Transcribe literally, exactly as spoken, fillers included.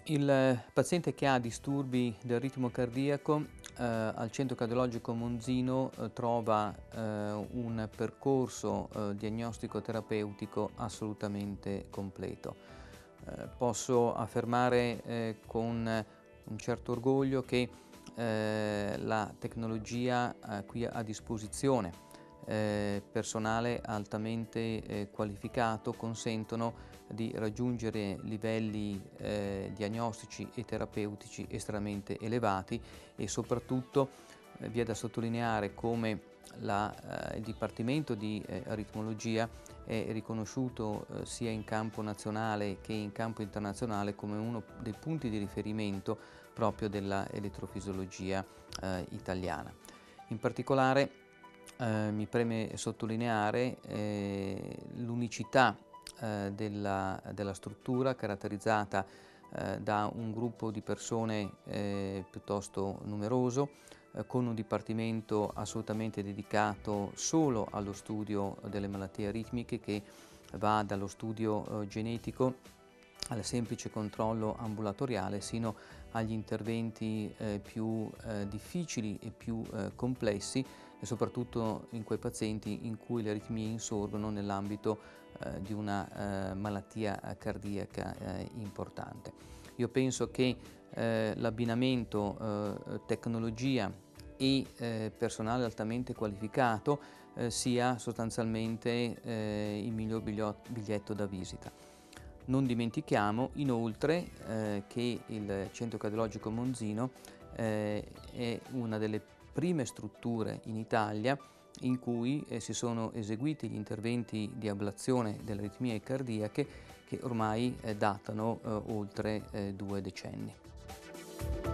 Il paziente che ha disturbi del ritmo cardiaco eh, al Centro Cardiologico Monzino eh, trova eh, un percorso eh, diagnostico-terapeutico assolutamente completo. Eh, posso affermare eh, con un certo orgoglio che eh, la tecnologia eh, qui a disposizione, eh, personale altamente eh, qualificato, consentono di raggiungere livelli eh, diagnostici e terapeutici estremamente elevati e soprattutto eh, vi è da sottolineare come la, eh, il Dipartimento di eh, Aritmologia è riconosciuto eh, sia in campo nazionale che in campo internazionale come uno dei punti di riferimento proprio della elettrofisiologia eh, italiana. In particolare eh, mi preme sottolineare eh, l'unicità eh, della, della struttura caratterizzata eh, da un gruppo di persone eh, piuttosto numeroso, eh, con un dipartimento assolutamente dedicato solo allo studio delle malattie aritmiche, che va dallo studio eh, genetico al semplice controllo ambulatoriale sino agli interventi eh, più eh, difficili e più eh, complessi, e soprattutto in quei pazienti in cui le aritmie insorgono nell'ambito eh, di una eh, malattia cardiaca eh, importante. Io penso che eh, l'abbinamento eh, tecnologia e eh, personale altamente qualificato eh, sia sostanzialmente eh, il miglior biglietto da visita. Non dimentichiamo inoltre eh, che il Centro Cardiologico Monzino eh, è una delle prime strutture in Italia in cui eh, si sono eseguiti gli interventi di ablazione delle aritmie cardiache che ormai eh, datano eh, oltre eh, due decenni.